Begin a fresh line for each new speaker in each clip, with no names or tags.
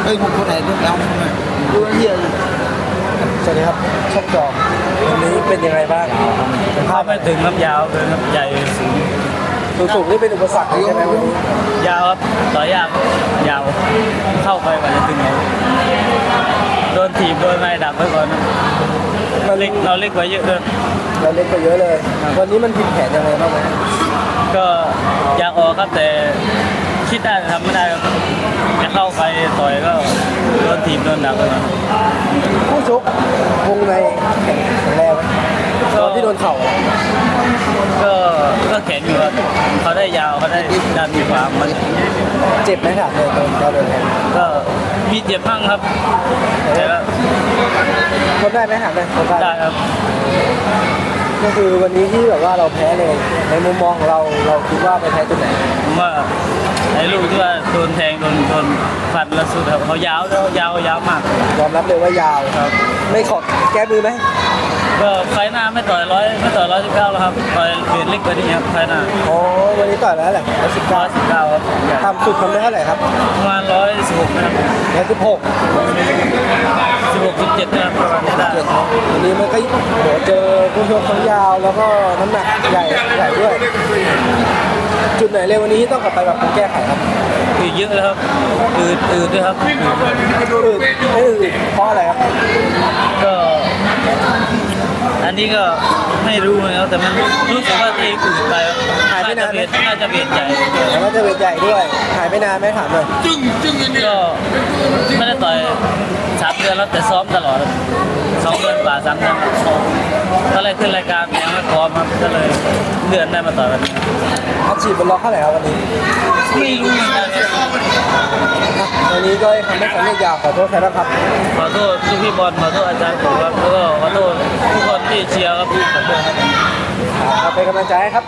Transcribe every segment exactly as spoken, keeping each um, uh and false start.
เฮ้ยคนไหนลูกเราดูเฮียสวัสดีครับชกจอมวันนี้เป็นยังไงบ้าง
ภาพไม่ถึงครับยาวเลยครับใหญ่สูง
สูงสูงนี่เป็นอุปสรรคใช่ไหมวันนี้
ยาวครับต่อยากยาวเข้าไปกว่าจะถึงเราโดนถีบโดนไม้ดักไว้ก่อนเราเล็กเราเล็กกว่าเยอะเลย
เราเล็กกว่าเยอะเลยวันนี้มันผิดแผนยังไงบ้างไหม
ก็อยากออกครับแต่คิดได้ทำไม่ได้ครับจะเข้าไปต่อยก็โดนถีบโดนดักไปก่อน
ผู้ชกวงในแข็งแรงไหมตอนที่โดนเข่า
ก็ก็แข็งอยู่ครับเขาได้ยาวเขาได้ดันมีความมัน
เจ็บไหมครับเลยตอนเราโดนแทง
ก็มีเจ็บบ้างครับแต่ก็
ทนได้ไหมครับเลย
ได้ครับ
ก็คือวันนี้ที่แบบว่าเราแพ้เลยในมุมมองของเราเราคิดว่าไปแพ้จุดไหน
ว่าไอ้ลูกที่ว่าโดนแทงโดนโดนฟันละสุดครับเขายาวแล้วยาวยาวมาก
ยอมรับเลยว่ายาวครับไม่ขอแก้มือไหม
ก็ไฟหน้าไม่ต่อยร้อยไม่ต่อยร้อยสิบเก้าแล้วครับต่อยเปลี่ยนเล็กไปนี่ครับไฟหน้า
โอ้วันนี้ต่อยแล้วแหละร้อยสิบเก้า
สิบเก้าครับ
ทำสุดทำได้เท่าไหร่ครับ
ประมาณร้อยสิบหกนะครับ
ร้อยสิบหก
สิบหกสิบเจ็ดนะครับประมาณนี้ได้
วันนี้มันก็โหเจอผู้ชกทั้งยาวแล้วก็น้ำหนักใหญ่ใหญ่ด้วยจุดไหนเลยวันนี้ต้องกลับไปแบบแก้ไขครับ
อืดเยอะเลยครับอืดอืดด้วยครับอืด
อืดไม่อืดเพราะอะไรครับ
ก็อันนี้ก็ไม่รู้เหมือนกันแต่มันรู้สึกว่าตัวเองอืดไป
หายไปนานไหม
น่าจะเบียดใหญ่
แล้วก็จะเบียดใหญ่ด้วยหายไปนานไหมถามเลย
ก็ไม่ได้ต่อยสามเดือนแล้วแต่ซ้อมตลอดสองเดือนกว่าสามเดือนก็เลยขึ้นรายการยังไม่พร้อมครับก็เลยเดือนได้มาต่อยวันนี้
อาชีพเป็นล็อกเท่าไหร่ครับวันนี้
ไม่รู้เหมือนกัน
วันนี้ก็ทำให้สำเร็จยาวขอโทษใครบ้างครับ
ขอโทษทุกพี่บอลขอโทษอาจารย์ผมครับแล้วก็ขอโทษทุกคนที่เชียร์ครับขอโทษครับ
ครับเป็นกำลังใจให้ครับ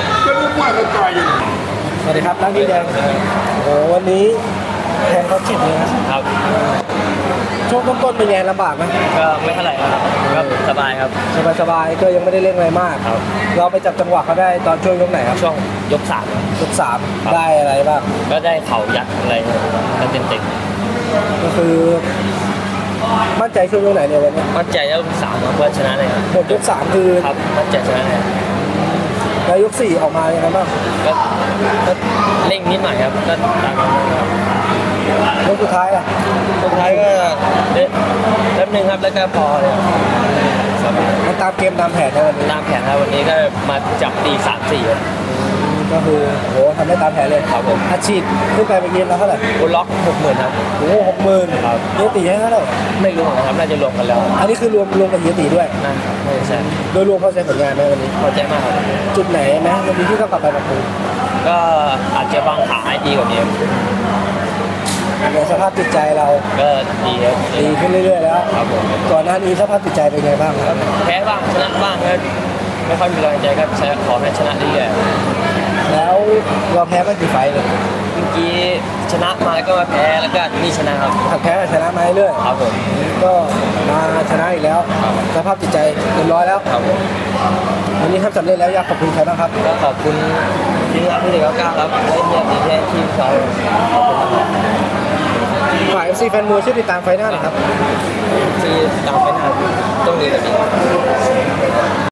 สวัสดีครับตั้งที่แดงโอ้วันนี้แทงเขาเจ็บเลย
ครับ
ช่วงต้นๆเป็นไงลำบากไหม
ก็ไม่เท่าไหร่ครับก็สบายครับ
สบายสบายก็ยังไม่ได้เร่งอะไรมาก
ครับ
เราไปจับจังหวะเขาได้ตอนช่วงยกไหนครับ
ช่วงยกสาม
ยกสามได้อะไรบ้าง
ก็ได้เข่ายัดอะไรก็เต็มเต็ม
ก็คือมั่นใจช่วงยกไหนเนี่ยวันนี้
มั่นใจแล้วยกสามเพื่อชนะเลยครับ
หมดยกสามคือ
ครับมั่นใจชนะเลย
แล้วยกสี่ออกมาอย่างไรบ้าง
ก็ก็เร่งนิดหน่อยครับก็ตามนั้นครับ
ยกสุดท้ายอ่ะ
สุดท้ายก็แป๊บนึงครับแล้วก็พอเลย
มันตามเกมตามแผนในวันนี้
ตามแผนครับวันนี้ก็มาจับตีสามสี่
ก็คือโหทำได้ตามแผนเลย
ครับผม
อาชีพขึ้นไปไปเกมแล้วเท่าไหร่
โอ้ล็อกหกหมื่นครับ
โอ้หกหมื่นครับเยตีให้เท่าไหร่
ไม่รู้นะครับน่าจะรวมกันแล้ว
อันนี้คือรวมรวมกับเยตีด้วย
นั่นไม่ใช่
โดยรวมพอใจผลงานไหมวันนี้
พอใจมากครับ
จุดไหนไหมวันนี้ที่ต้องกลับไปปรับปรุง
ก็อาจจะวางขาให้ดีกว่านี้
ในสภาพจิตใจเรา
ก็ดีครับ
ดีขึ้นเรื่อยๆแล้ว
ครับผม
ก่อนหน้านี้สภาพจิตใจเป็นไงบ้างครับ
แพ้บ้างชนะบ้างก็ไม่ค่อยมีแรงใจก็ขอให้ชนะเรื่อย
ๆแล้วเราแพ้มากี่ไฟเลย
เมื่อกี้ชนะมาก็มาแพ้แล้วก็นี่ชนะครับ
ถักแพ้ชนะมาเรื่อย
ครับผม
ก็มาชนะอีกแล้วสภาพจิตใจเต็มร้อยแล้ว
ครับผม
วันนี้ทำสำเร็จแล้วอยากขอบคุณใครบ้างครับ
ก็ขอบคุณที่รักที่เด็กก้าวครับได้เมียดีแท้ที่เขาขอบคุณครับ
ฝ่าย เอฟ ซี แฟนมวยช่วยติดตามไฟหน้าหน่อยครับ
ที่ตามไฟหน้าต้องดีแบบนี้